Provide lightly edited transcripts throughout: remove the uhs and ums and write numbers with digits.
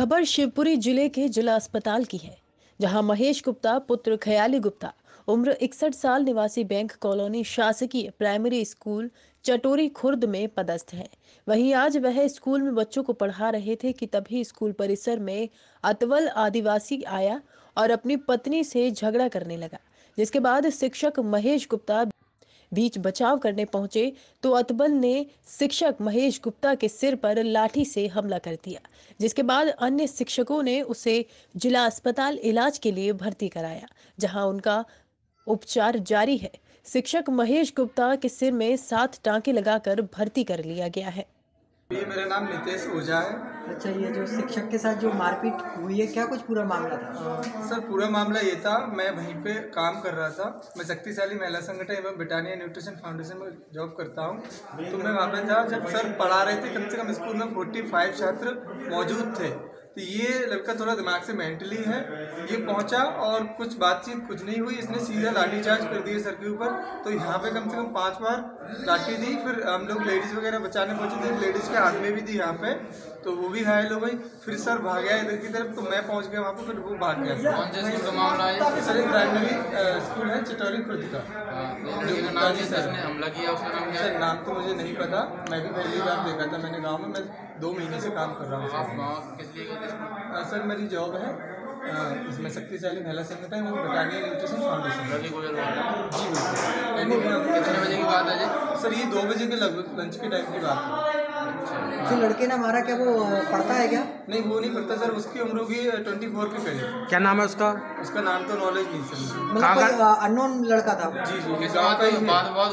खबर शिवपुरी जिले के जिला अस्पताल की है, जहां महेश गुप्ता पुत्र खयाली गुप्ता उम्र 61 साल निवासी बैंक कॉलोनी शासकीय प्राइमरी स्कूल चटोरी खुर्द में पदस्थ हैं। वहीं आज वह स्कूल में बच्चों को पढ़ा रहे थे कि तभी स्कूल परिसर में अतवल आदिवासी आया और अपनी पत्नी से झगड़ा करने लगा, जिसके बाद शिक्षक महेश गुप्ता बीच बचाव करने पहुंचे तो अतबल ने शिक्षक महेश गुप्ता के सिर पर लाठी से हमला कर दिया, जिसके बाद अन्य शिक्षकों ने उसे जिला अस्पताल इलाज के लिए भर्ती कराया, जहां उनका उपचार जारी है। शिक्षक महेश गुप्ता के सिर में 7 टांके लगाकर भर्ती कर लिया गया है। ये मेरा नाम नितेश ओझा है। अच्छा, ये जो शिक्षक के साथ जो मारपीट हुई है, क्या कुछ पूरा मामला था? सर, पूरा मामला ये था, मैं वहीं पे काम कर रहा था। मैं शक्तिशाली महिला संगठन एवं ब्रिटानिया न्यूट्रिशन फाउंडेशन में जॉब करता हूँ। तो मैं वहाँ पे था जब सर पढ़ा रहे थे। कम से कम स्कूल में 45 छात्र मौजूद थे। तो ये लड़का थोड़ा दिमाग से मेंटली है। ये पहुंचा और कुछ बातचीत कुछ नहीं हुई, इसने सीधा लाठीचार्ज कर दिया सर के ऊपर। तो यहाँ पे कम से कम 5 बार लाठी दी। फिर हम लोग लेडीज़ वगैरह बचाने पहुंचे थे, लेडीज़ के हाथ में भी दी यहाँ पे, तो वो भी घायल हो गई। फिर सर भाग गया इधर की तरफ, तो मैं पहुंच गया वहाँ पर, फिर वो भाग गया। कौन से स्कूल का मामला है? सर एक प्राइमरी स्कूल है चटोरी खुर्द का। हमला किया उसका नाम क्या है? सर नाम तो मुझे नहीं पता, मैं भी पहली बार देखा था मैंने गाँव में। मैं 2 महीने से काम कर रहा हूँ। आप गाँव किस लिए गए थे? सर मेरी जॉब है इसमें शक्तिशाली महिला संगठन और ब्रिटानिया न्यूट्रिशन फाउंडेशन। जी बिल्कुल। कितने बजे की बात है जी? सर ये 2 बजे के लगभग लंच के टाइम की बात है। जो लड़के ने मारा, क्या वो पढ़ता है क्या? नहीं, वो नहीं पढ़ता सर। उसकी उम्र होगी 24 के करीब। क्या नाम है उसका? उसका नाम तो नॉलेज नहीं सर। मतलब कोई अननोन लड़का था? जी जी। कोई बात नहीं,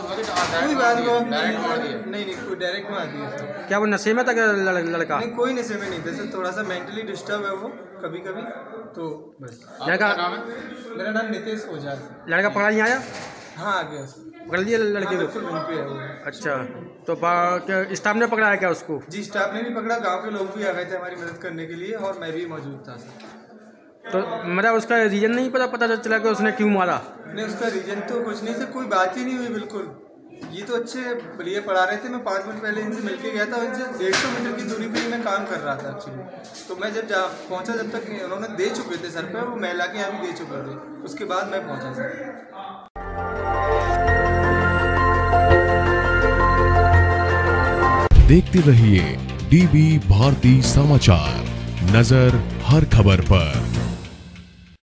कोई डायरेक्ट मार दिया सर। क्या वो नशे में था लड़का? नहीं, कोई नशे में नहीं था सर। थोड़ा सा मेंटली डिस्टर्ब है वो कभी कभी, तो बस। लड़का नाम है? मेरा नाम नितेश ओझा है। लड़का पकड़ा नहीं आया? हाँ, आ गया सर। पकड़ लिया लड़के को? बिल्कुल वहीं पे है वो। अच्छा, तो स्टाफ ने पकड़ा है क्या उसको? जी, स्टाफ ने भी पकड़ा, गांव के लोग भी आ गए थे हमारी मदद करने के लिए, और मैं भी मौजूद था सर। तो मतलब उसका रीजन नहीं पता चला कि उसने क्यों मारा? नहीं, उसका रीजन तो कुछ नहीं सर, कोई बात ही नहीं हुई बिल्कुल। ये तो अच्छे लिए पढ़ा रहे थे। मैं 5 मिनट पहले इनसे मिलके गया था, इनसे 150 मीटर की दूरी पे ही मैं काम कर रहा था एक्चुअली। तो मैं जब पहुंचा, जब तक उन्होंने दे चुके थे सर पे, वो महिला के यहाँ भी दे चुके थे, उसके बाद मैं पहुंचा सर। देखते रहिए DB भारती समाचार, नजर हर खबर पर।